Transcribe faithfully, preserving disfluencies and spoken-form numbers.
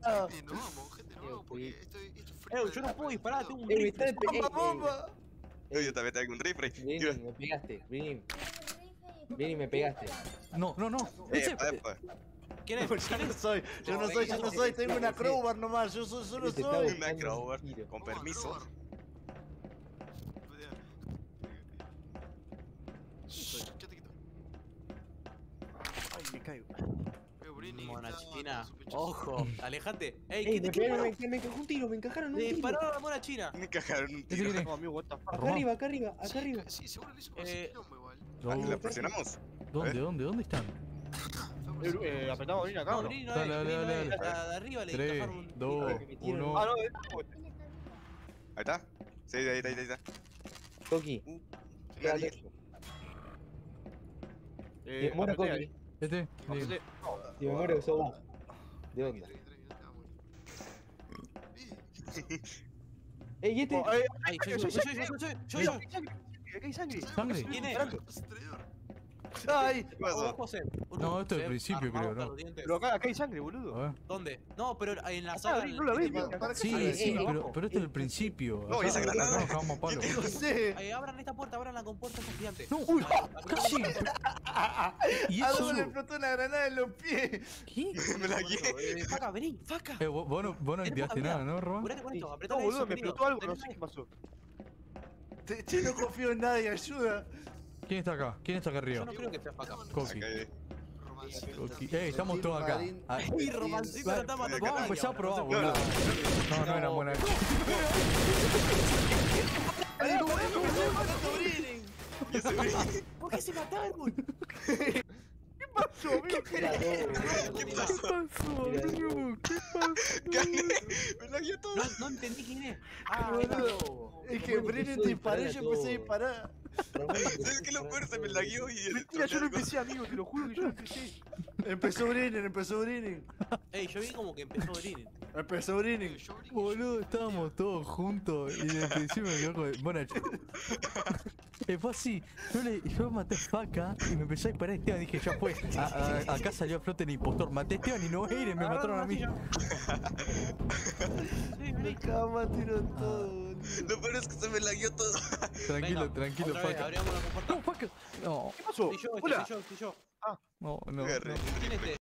Ah. Gente, nos vamos, gente, nos vamos, porque esto, esto es frío. Eh, yo no puedo disparar, tengo un Ey, me rifle. está ey, ¡Bomba, bomba! ey, Yo también tengo un rifle. Brini, me pegaste, Brini. Brini, me pegaste. No, no, no. Eh, Ese- epa, epa. ¿Quién es? Yo no soy, yo no soy, yo no soy, tengo una crowbar nomás, yo so- solo Te soy. estaba- Una crowbar, Tiro. con Vamos, permiso. Crowbar. Shh, quietito. Ay, me caigo. Eh, Brini, Mona está china. sospechoso. Ojo, alejate. Ey, Ey, ¿qué me te pegaron, me, me encajó un tiro, me encajaron un Le tiro. disparó a la mona china. Me encajaron un ¿Ese tiro. quién es? No, amigo, what the fuck. Acá Román. arriba, acá arriba, acá Sí, arriba. sí, seguro lo hizo por Eh, ese quilombo igual. Ah, No. ¿la presionamos? ¿Dónde, ¿Eh? dónde, dónde están? Fue por Eh, ese eh, quilombo. apretamos a venir acá, No, ¿o no? Brini no Dale, es, dale, Brini no dale, es. dale. La de arriba le tres, encajaron un dos, que me tiran. uno. Ah, no, eh, Ahí está. Sí, ahí está, ahí está. Toki, Uh, quédate. nadie. eh, Me muero, apreté Coqui. ahí, Este. Sí. apreté. Si me muero, sos vos. ¿De onda? Tranqui, tranqui, no te vas a morir. Ey, este. Oh, eh, Ay, soy yo, soy yo, soy yo, soy yo, soy yo. Acá hay sangre. ¿Sangre? ¿Quién es? Es un traidor. Ay, ¿Qué pasó? Ojo, Seb. No, esto es el Seb, principio, armado creo, hasta ¿no? los dientes. pero acá, acá hay sangre, A boludo. ver. ¿Dónde? No, pero en la Ah, sala. no la ves, en el- mira, acá Sí, Ey, sí, ey, pero, abajo. pero este es el principio. No, y esa Acá- granada. acá nos cagamos a palo. No sé. Eh, abran esta puerta, abran la compuerta esa gigante. No, Uy, casi. ¿Y ¿A eso? dónde le explotó una granada en los pies? ¿Qué? Me la guié. Eh, Faca, vení, faca. Eh, vos, vos no, vos no Tenés activaste poca nada, vida. ¿no, Román? Curate con esto, apretá No, eso, boludo, me querido. explotó algo, no Tenés sé qué pasó. Te- Che, no confío en nadie, ayuda. ¿Quién está acá? ¿Quién está acá Yo arriba? no creo que sea faca. Coqui. Acá hay- Romancito. Coqui. Eh, estamos todos acá. Ah, Uy, romancito la está matando. Vamos a empezar a probar, No, boludo. no. No, no era buena. ¿Y ese güey? ¿Por qué se mataron? ¿Qué pasó, amigo? Era dos, ¿Qué pasó? boludo? ¿Qué pasó? Gané. Me la guió todo. No, no entendí quién es. Ah, Boludo. Es que Brennan te disparó y yo empecé a disparar. ¿Sabes qué es lo peor? Se me la guió y... Mentira, yo no empecé, amigo, te lo juro que yo no empecé. Empezó Brennan, empezó Brennan. Ey, yo vi como que empezó a venir. Empezó Brennan. Yo brinqué, Boludo, estábamos todos juntos y desde el principio me quedó con... Bueno, eh, fue así, yo, le, yo maté a Faca y me empezó a disparar a Esteban y dije, ya fue, a- a- acá salió a flote el impostor, maté a Esteban y no era, me mataron a mí. Me cama, tiró todo, boludo. Lo peor es que se me la guió todo. Tranquilo, Venga, tranquilo, otra vez, Faca. abríamos la compuerta. No, Faca. No, ¿Qué pasó? Soy yo, este, Hola. soy yo, soy yo. no, no. Agarré. ¿Quién es este?